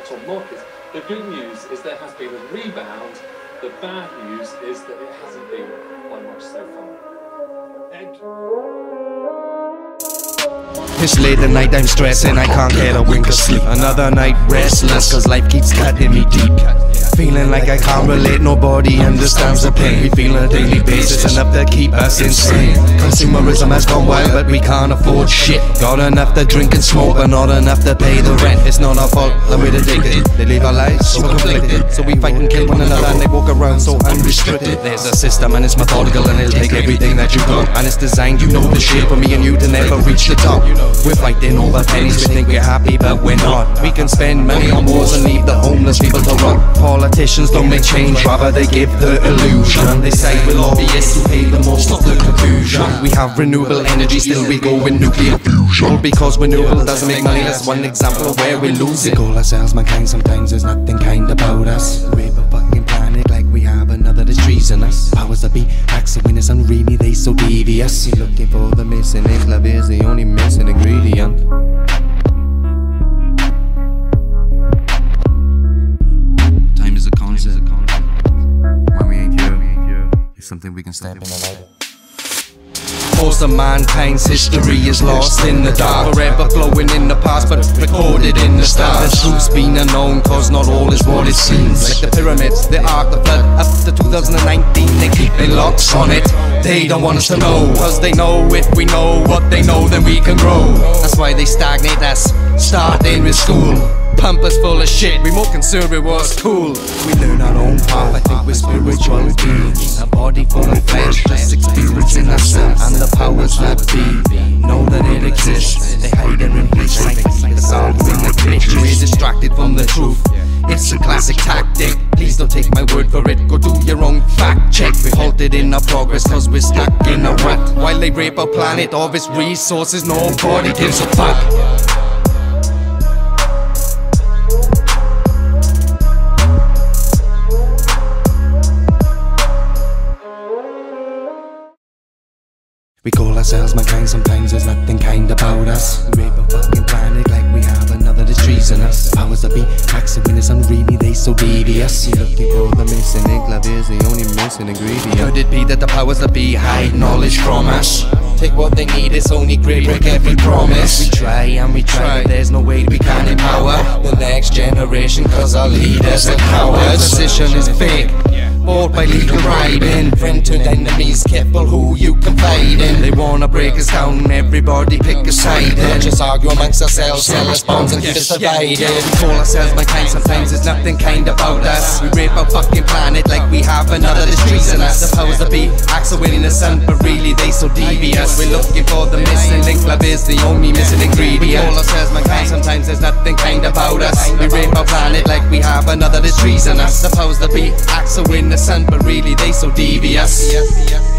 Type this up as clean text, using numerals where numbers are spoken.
top markets. The good news is there has been a rebound. The bad news is that it hasn't been by much so far. It's late at night, I'm stressing, I can't get a wink of sleep. Another night restless, cause life keeps cutting me deep. Feeling like I can't relate, nobody understands the pain we feel on a daily basis, enough to keep us insane. Consumerism has gone wild, but we can't afford shit. Got enough to drink and smoke, but not enough to pay the rent. It's not our fault that we're addicted. They live our lives so conflicted, so we fight and kill one another, and they walk around so unrestricted. There's a system and it's methodical, and it'll take everything that you got, and it's designed, you know the shape for me and you to never reach the top. We're fighting over pennies, we think we're happy but we're not. We can spend money on wars and leave the homeless people to rot. Politicians don't make change, rather they give the illusion. They say we're lobbyists who pay the most of the confusion. We have renewable energy, still we go with nuclear fusion. All because renewable doesn't make money, that's one example of where we lose it. We call ourselves mankind, sometimes there's nothing kind about us. We're a fucking planet like we have another that's treasonous. Powers that be, acts of winners and really they so devious. You're looking for the missing link, love is the only missing ingredient. Time is a constant. When we ain't here, it's something we can step in and out. Most of mankind's history is lost in the dark, forever flowing in the past but recorded in the stars. The truth's been unknown cause not all is what it seems. Like the pyramids, the ark, the flood, up to 2019 they keep their locks on it. They don't want us to know, cause they know if we know what they know then we can grow. That's why they stagnate us, starting with school. Pump us full of shit, we more conservative what's cool. We learn our own path, I think we're spiritual beings. A body full of flesh, just experiencing ourselves. And the powers that be know that it exists. They hide and replace like the sound in the glitch. We're distracted from the truth, it's a classic tactic. Please don't take my word for it, go do your own fact check. We halted in our progress cause we're stuck in a rut. While they rape our planet of its resources, nobody gives a fuck. We call ourselves mankind, sometimes there's nothing kind about us. We rape a fucking planet like we have another that's treasonous. Powers that be, acts of winners and really they so devious. You're looking for the missing link, love is the only missing ingredient. Could it be that the powers that be hide knowledge from us? Take what they need, it's only great, break every promise. We try and we try, but there's no way we can empower the next generation cause our leaders are cowards. Position is fake, bought by legal bribing. Friend turned enemies, careful who you confide in. They wanna break us down, everybody pick a side. Just argue amongst ourselves, sell us bonds and keep us divided. We call ourselves mankind, sometimes there's nothing kind about us. We rape our fucking planet like we have another that's treasonous. The powers that be, acts of winning the sun, but really they so devious. We're looking for the missing link, love is the only missing ingredient. We call ourselves mankind, sometimes there's nothing kind about us. We rape our planet like we have another that's treasonous. The powers that be, acts of winning the sun, but really they so devious.